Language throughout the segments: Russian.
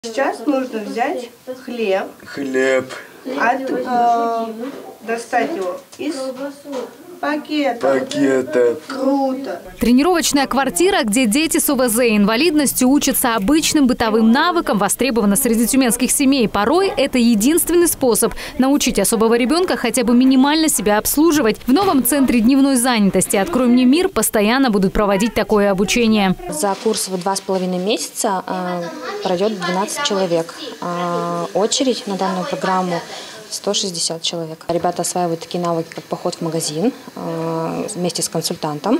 Сейчас нужно взять хлеб, достать его из пакета. Круто. Тренировочная квартира, где дети с ОВЗ и инвалидностью учатся обычным бытовым навыкам, востребована среди тюменских семей. Порой это единственный способ научить особого ребенка хотя бы минимально себя обслуживать. В новом центре дневной занятости «Открой мне мир» постоянно будут проводить такое обучение. За курс в 2,5 месяца пройдет 12 человек. Очередь на данную программу 160 человек. Ребята осваивают такие навыки, как поход в магазин вместе с консультантом,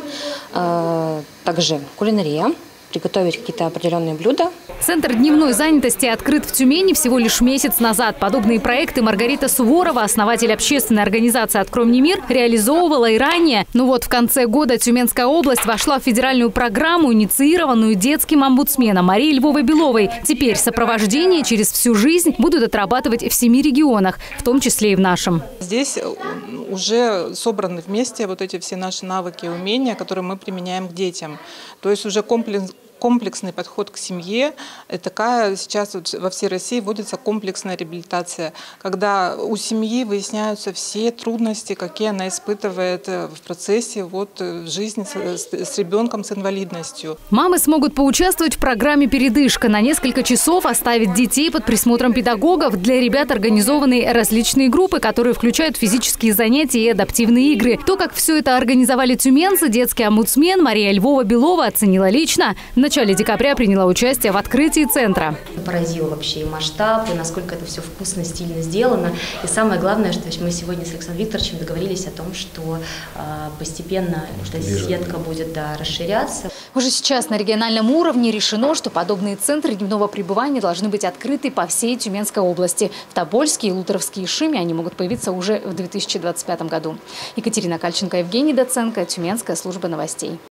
также кулинария, приготовить какие-то определенные блюда. Центр дневной занятости открыт в Тюмени всего лишь месяц назад. Подобные проекты Маргарита Суворова, основатель общественной организации «Открой мне мир», реализовывала и ранее. Но вот в конце года Тюменская область вошла в федеральную программу, инициированную детским омбудсменом Марией Львовой-Беловой. Теперь сопровождение через всю жизнь будут отрабатывать в 7 регионах, в том числе и в нашем. Здесь уже собраны вместе вот эти все наши навыки и умения, которые мы применяем к детям. То есть уже комплексный подход к семье. Такая сейчас во всей России вводится комплексная реабилитация, когда у семьи выясняются все трудности, какие она испытывает в процессе жизни с ребенком с инвалидностью. Мамы смогут поучаствовать в программе «Передышка». На несколько часов оставить детей под присмотром педагогов. Для ребят организованы различные группы, которые включают физические занятия и адаптивные игры. То, как все это организовали тюменцы, детский омбудсмен Мария Львова-Белова оценила лично. В начале декабря приняла участие в открытии центра. Поразил вообще и масштаб, и насколько это все вкусно, стильно сделано. И самое главное, что мы сегодня с Александром Викторовичем договорились о том, что постепенно эта сетка будет расширяться. Уже сейчас на региональном уровне решено, что подобные центры дневного пребывания должны быть открыты по всей Тюменской области. В Тобольске, Илуторовске и Шиме они могут появиться уже в 2025 году. Екатерина Кальченко, Евгений Доценко, Тюменская служба новостей.